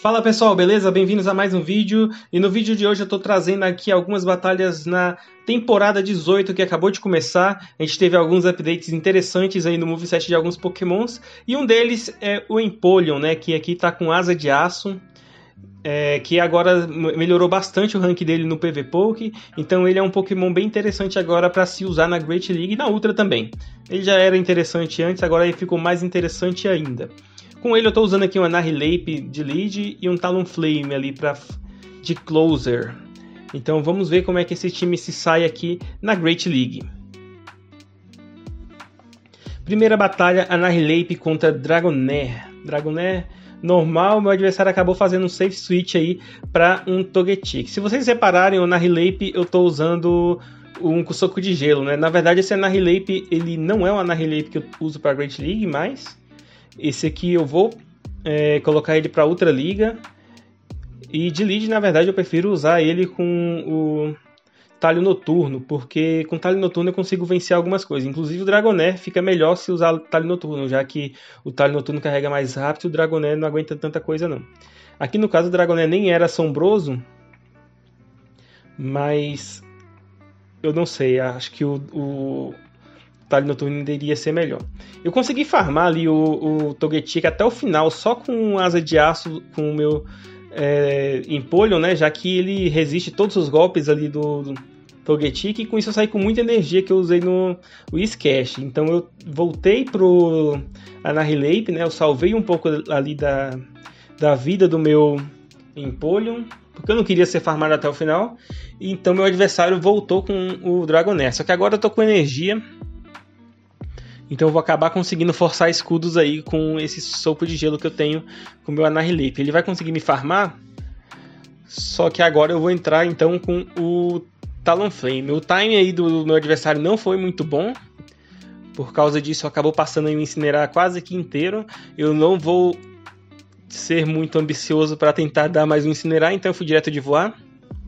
Fala pessoal, beleza? Bem-vindos a mais um vídeo. E no vídeo de hoje eu tô trazendo aqui algumas batalhas na temporada 18 que acabou de começar. A gente teve alguns updates interessantes aí no moveset de alguns pokémons. E um deles é o Empoleon, né? Que aqui tá com asa de aço. Que agora melhorou bastante o rank dele no PvPoke. Então ele é um Pokémon bem interessante agora para se usar na Great League e na Ultra também. Ele já era interessante antes, agora ele ficou mais interessante ainda. Com ele eu estou usando aqui um Annihilape de lead e um Talonflame ali de closer. Então vamos ver como é que esse time se sai aqui na Great League. Primeira batalha, Annihilape contra Dragonair. Dragonair normal, meu adversário acabou fazendo um safe switch aí para um Togetic. Se vocês repararem, o Annihilape eu estou usando um soco de gelo, né? Na verdade esse Annihilape ele não é um Annihilape que eu uso para Great League, mas esse aqui eu vou colocar ele para Ultra Liga. E de lead, na verdade, eu prefiro usar ele com o Talho Noturno, porque com Talho Noturno eu consigo vencer algumas coisas. Inclusive o Dragonair fica melhor se usar o Talho Noturno, já que o Talho Noturno carrega mais rápido e o Dragonair não aguenta tanta coisa não. Aqui no caso o Dragonair nem era assombroso, mas eu não sei, acho que o Talho Noturno iria ser melhor. Eu consegui farmar ali o Togetic até o final, só com asa de aço, com o meu Empoleon, né? Já que ele resiste todos os golpes ali do Togetic, e com isso eu saí com muita energia que eu usei no Whiscash. Então eu voltei pro Annihilape, né? Eu salvei um pouco ali da vida do meu Empoleon, porque eu não queria ser farmado até o final. Então meu adversário voltou com o Dragonair. Só que agora eu tô com energia, então eu vou acabar conseguindo forçar escudos aí com esse sopro de gelo que eu tenho com o meu Annihilape. Ele vai conseguir me farmar, só que agora eu vou entrar então com o Talonflame. O time aí do meu adversário não foi muito bom, por causa disso acabou passando aí o Incinerar quase que inteiro. Eu não vou ser muito ambicioso para tentar dar mais um Incinerar, então eu fui direto de voar.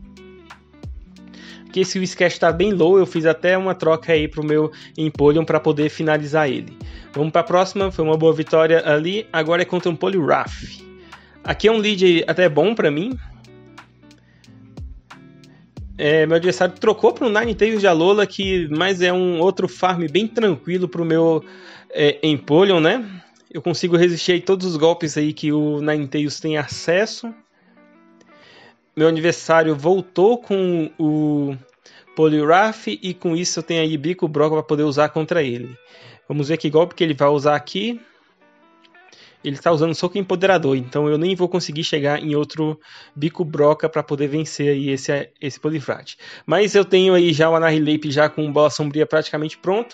Que esse Whiscash está bem low, eu fiz até uma troca aí pro meu Empoleon para poder finalizar ele. Vamos para a próxima, foi uma boa vitória ali, agora é contra um Poliwrath. Aqui é um lead até bom para mim. Meu adversário trocou para um Ninetales de Alola, mas é um outro farm bem tranquilo para o meu Empoleon, né? Eu consigo resistir aí todos os golpes aí que o Ninetales tem acesso. Meu adversário voltou com o Poliwrath e com isso eu tenho aí Bico Broca para poder usar contra ele. Vamos ver que golpe que ele vai usar aqui. Ele está usando Soco Empoderador, então eu nem vou conseguir chegar em outro Bico Broca para poder vencer aí esse Poliwrath. Mas eu tenho aí já o Annihilape já com Bola Sombria praticamente pronto.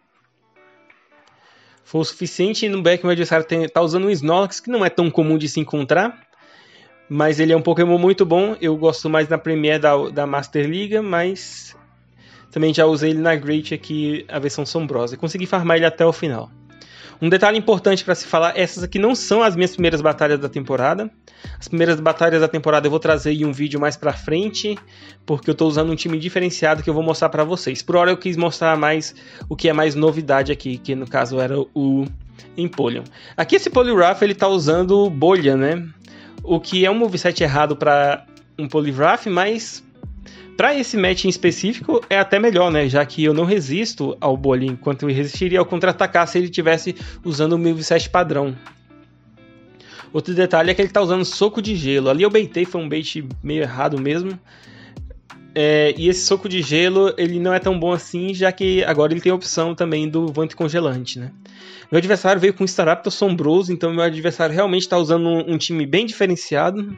Foi o suficiente. No back meu adversário está usando um Snorlax, que não é tão comum de se encontrar, mas ele é um Pokémon muito bom. Eu gosto mais na Premier da Master Liga, mas também já usei ele na Great aqui, a versão sombrosa. Consegui farmar ele até o final. Um detalhe importante para se falar, essas aqui não são as minhas primeiras batalhas da temporada. As primeiras batalhas da temporada eu vou trazer em um vídeo mais pra frente, porque eu estou usando um time diferenciado que eu vou mostrar para vocês. Por hora eu quis mostrar mais o que é mais novidade aqui, que no caso era o Empoleon. Aqui esse Poliwrath ele tá usando bolha, né? O que é um moveset errado para um Poliwrath, mas para esse match em específico é até melhor, né? Já que eu não resisto ao bolha, enquanto eu resistiria ao contra-atacar se ele estivesse usando o moveset padrão. Outro detalhe é que ele está usando Soco de Gelo. Ali eu baitei, foi um bait meio errado mesmo. E esse Soco de Gelo ele não é tão bom assim, já que agora ele tem a opção também do Vento Congelante, né? Meu adversário veio com Staraptor Sombroso, então meu adversário realmente está usando um time bem diferenciado.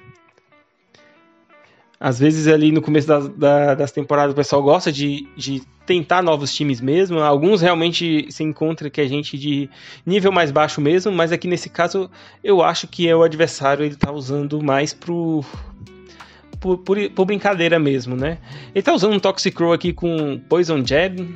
Às vezes ali no começo das temporadas o pessoal gosta de tentar novos times mesmo. Alguns realmente se encontra que é gente de nível mais baixo mesmo, mas aqui nesse caso eu acho que o adversário ele está usando mais por brincadeira mesmo, né? Ele está usando um Toxicrow aqui com Poison Jab.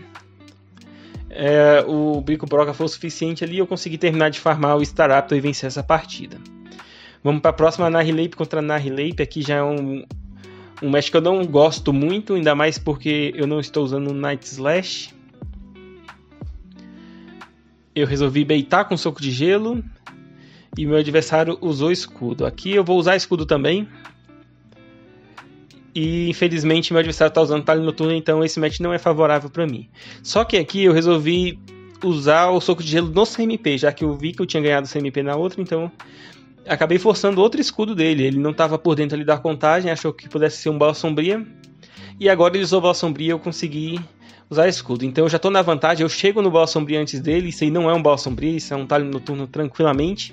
O Bico Broca foi o suficiente ali, eu consegui terminar de farmar o Staraptor e vencer essa partida. Vamos para a próxima, Annihilape contra Annihilape. Aqui já é um match que eu não gosto muito, ainda mais porque eu não estou usando o Night Slash. Eu resolvi baitar com Soco de Gelo E meu adversário usou escudo. Aqui eu vou usar escudo também. E infelizmente meu adversário está usando talho noturno, então esse match não é favorável para mim. Só que aqui eu resolvi usar o soco de gelo no CMP, já que eu vi que eu tinha ganhado o CMP na outra, então acabei forçando outro escudo dele. Ele não estava por dentro ali da contagem, achou que pudesse ser um Bola Sombria. E agora ele usou Bola Sombria e eu consegui usar escudo. Então eu já estou na vantagem, eu chego no Bola Sombria antes dele. Isso aí não é um Bola Sombria, isso é um talho noturno tranquilamente.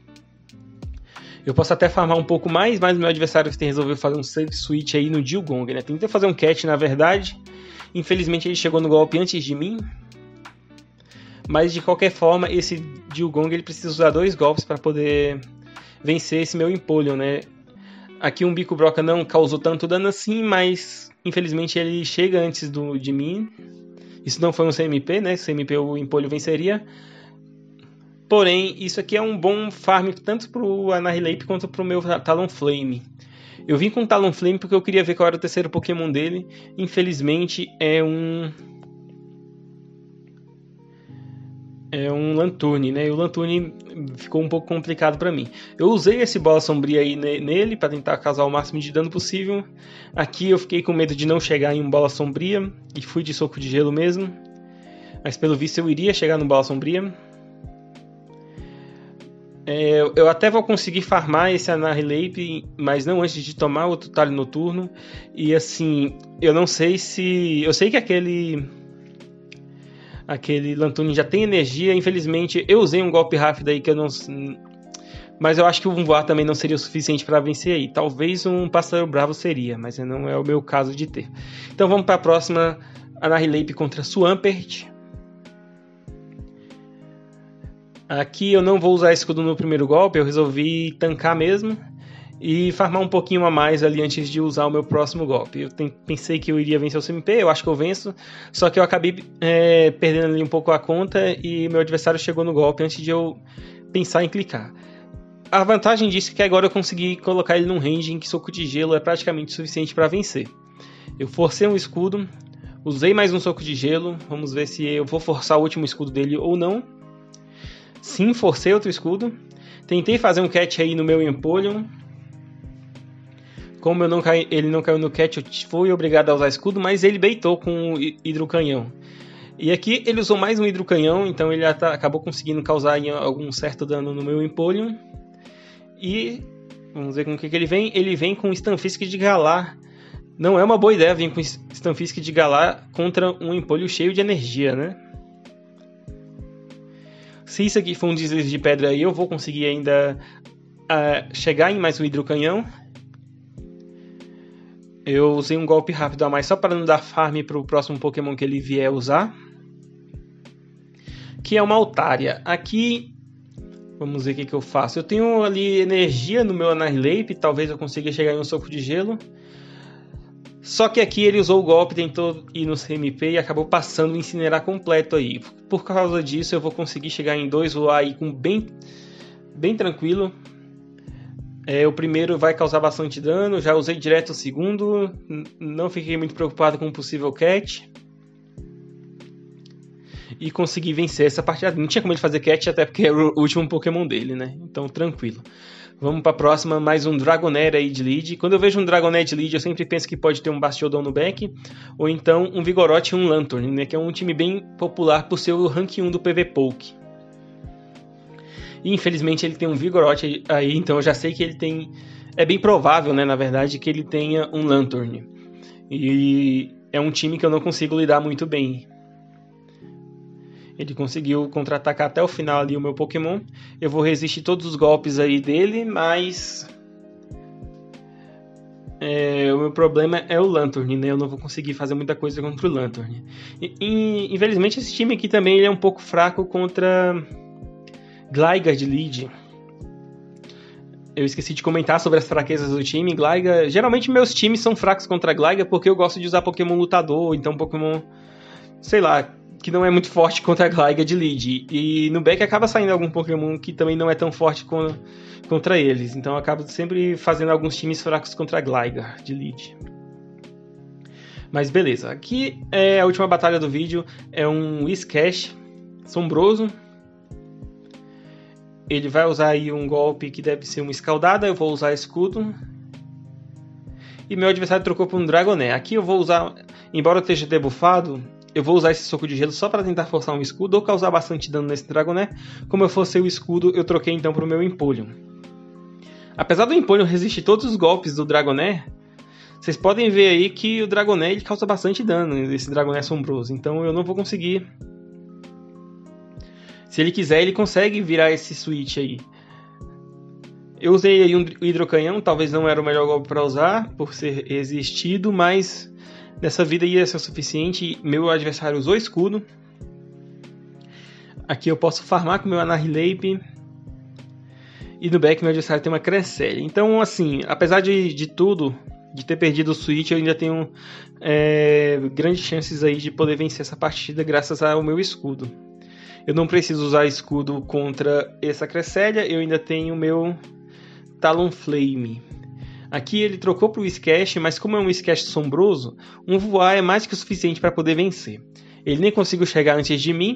Eu posso até farmar um pouco mais, mas meu adversário resolveu fazer um save switch aí no Dewgong, né? Tentei fazer um catch na verdade. Infelizmente ele chegou no golpe antes de mim. Mas de qualquer forma, esse Dewgong ele precisa usar 2 golpes para poder vencer esse meu Empoleon, né? Aqui um Bico Broca não causou tanto dano assim, mas infelizmente ele chega antes de mim. Isso não foi um CMP, né? CMP o Empoleon venceria. Porém, isso aqui é um bom farm tanto para o Annihilape quanto para o meu Talonflame. Eu vim com o Talonflame porque eu queria ver qual era o terceiro Pokémon dele. Infelizmente é um Lanturn, né? E o Lanturn ficou um pouco complicado para mim. Eu usei esse Bola Sombria aí nele para tentar causar o máximo de dano possível. Aqui eu fiquei com medo de não chegar em um Bola Sombria e fui de soco de gelo mesmo. Mas pelo visto eu iria chegar no Bola Sombria. Eu até vou conseguir farmar esse Annihilape, mas não antes de tomar outro talho noturno. E assim, eu não sei se... Eu sei que aquele Lanturn já tem energia. Infelizmente, eu usei um golpe rápido aí que eu não... Mas eu acho que um voar também não seria o suficiente para vencer aí. Talvez um Pássaro Bravo seria, mas não é o meu caso de ter. Então vamos para a próxima, Annihilape contra Swampert. Aqui eu não vou usar escudo no primeiro golpe, eu resolvi tancar mesmo e farmar um pouquinho a mais ali antes de usar o meu próximo golpe. Eu pensei que eu iria vencer o CMP, eu acho que eu venço, só que eu acabei perdendo ali um pouco a conta e meu adversário chegou no golpe antes de eu pensar em clicar. A vantagem disso é que agora eu consegui colocar ele num range em que soco de gelo é praticamente suficiente para vencer. Eu forcei um escudo, usei mais um soco de gelo, vamos ver se eu vou forçar o último escudo dele ou não. Sim, forcei outro escudo. Tentei fazer um catch aí no meu Empoleon. Como ele não caiu no catch, eu fui obrigado a usar escudo, mas ele baitou com o hidrocanhão. E aqui ele usou mais um hidrocanhão, então ele acabou conseguindo causar algum certo dano no meu Empoleon. E vamos ver com o que ele vem. Ele vem com Stunfisk de Galar. Não é uma boa ideia vir com Stunfisk de Galar contra um Empoleon cheio de energia, né? Se isso aqui for um deslize de pedra aí, eu vou conseguir ainda chegar em mais um hidrocanhão. Eu usei um golpe rápido a mais só para não dar farm para o próximo Pokémon que ele vier usar. Que é uma Altaria. Aqui, vamos ver o que eu faço. Eu tenho ali energia no meu Annihilape, talvez eu consiga chegar em um soco de gelo. Só que aqui ele usou o golpe, tentou ir no CMP e acabou passando o Incinerar completo aí. Por causa disso eu vou conseguir chegar em 2 voar aí com bem tranquilo. O primeiro vai causar bastante dano, já usei direto o segundo, não fiquei muito preocupado com o possível catch. E consegui vencer essa partida. Não tinha como ele fazer catch, até porque era o último Pokémon dele, né? Então tranquilo. Vamos para a próxima, mais um Dragonair aí de lead. Quando eu vejo um Dragonair de lead, eu sempre penso que pode ter um Bastiodon no back, ou então um Vigoroth e um Lanturn, né, que é um time bem popular por ser o rank 1 do PvPoke. E infelizmente ele tem um Vigoroth aí, então eu já sei que ele tem... É bem provável, né, na verdade, que ele tenha um Lanturn. E é um time que eu não consigo lidar muito bem. Ele conseguiu contra-atacar até o final ali o meu Pokémon. Eu vou resistir todos os golpes aí dele, mas... o meu problema é o Lanturn, né? Eu não vou conseguir fazer muita coisa contra o Lanturn. Infelizmente esse time aqui também ele é um pouco fraco contra Gligar de lead. Eu esqueci de comentar sobre as fraquezas do time. Gligar... Geralmente meus times são fracos contra Gligar porque eu gosto de usar Pokémon lutador, então Pokémon... Sei lá... que não é muito forte contra a Gligar de lead. E no back acaba saindo algum Pokémon que também não é tão forte contra eles. Então eu acabo sempre fazendo alguns times fracos contra a Gligar de lead. Mas beleza. Aqui é a última batalha do vídeo. É um Whiscash sombroso. ele vai usar aí um golpe que deve ser uma escaldada, eu vou usar escudo. E meu adversário trocou por um Dragonair. Aqui eu vou usar, embora eu esteja debuffado, eu vou usar esse soco de gelo só para tentar forçar um escudo ou causar bastante dano nesse Dragonair. Como eu forcei o escudo, eu troquei então para o meu Empoleon. Apesar do Empoleon resistir todos os golpes do Dragonair, vocês podem ver aí que o Dragonair ele causa bastante dano, esse Dragonair assombroso. Então eu não vou conseguir. Se ele quiser, ele consegue virar esse switch aí. Eu usei aí um hidrocanhão, talvez não era o melhor golpe para usar, por ser resistido, mas nessa vida ia ser o suficiente. Meu adversário usou escudo. Aqui eu posso farmar com meu Annihilape. E no back meu adversário tem uma Cresselia. Então, assim, apesar de tudo, de ter perdido o switch, eu ainda tenho grandes chances aí de poder vencer essa partida graças ao meu escudo. Eu não preciso usar escudo contra essa Cresselia, eu ainda tenho o meu Talonflame. Aqui ele trocou para o Whiscash, mas como é um Whiscash sombroso, um voar é mais que o suficiente para poder vencer. Ele nem conseguiu chegar antes de mim,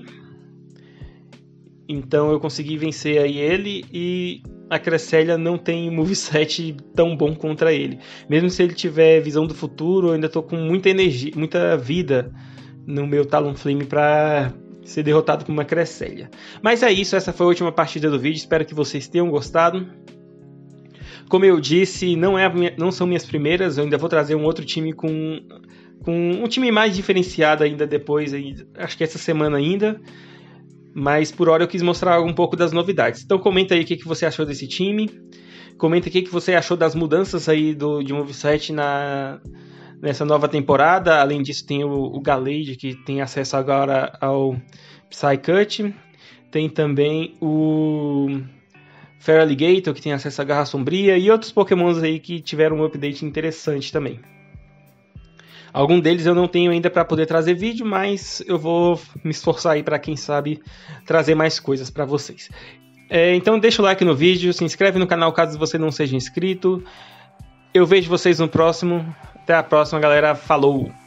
então eu consegui vencer aí ele, e a Cresselia não tem moveset tão bom contra ele. Mesmo se ele tiver visão do futuro, eu ainda estou com muita energia, muita vida no meu Talonflame para ser derrotado por uma Cresselia. Mas é isso, essa foi a última partida do vídeo, espero que vocês tenham gostado. Como eu disse, não são minhas primeiras, eu ainda vou trazer um outro time com um time mais diferenciado ainda depois, acho que essa semana ainda. Mas por hora eu quis mostrar um pouco das novidades. Então comenta aí o que você achou desse time. Comenta o que você achou das mudanças aí de moveset nessa nova temporada. Além disso tem o Gallade, que tem acesso agora ao Psycut. Tem também o Feraligatr, que tem acesso à Garra Sombria. E outros pokémons aí que tiveram um update interessante também. Algum deles eu não tenho ainda para poder trazer vídeo, mas eu vou me esforçar aí para, quem sabe, trazer mais coisas para vocês. Então deixa o like no vídeo, se inscreve no canal caso você não seja inscrito. Eu vejo vocês no próximo. Até a próxima, galera. Falou!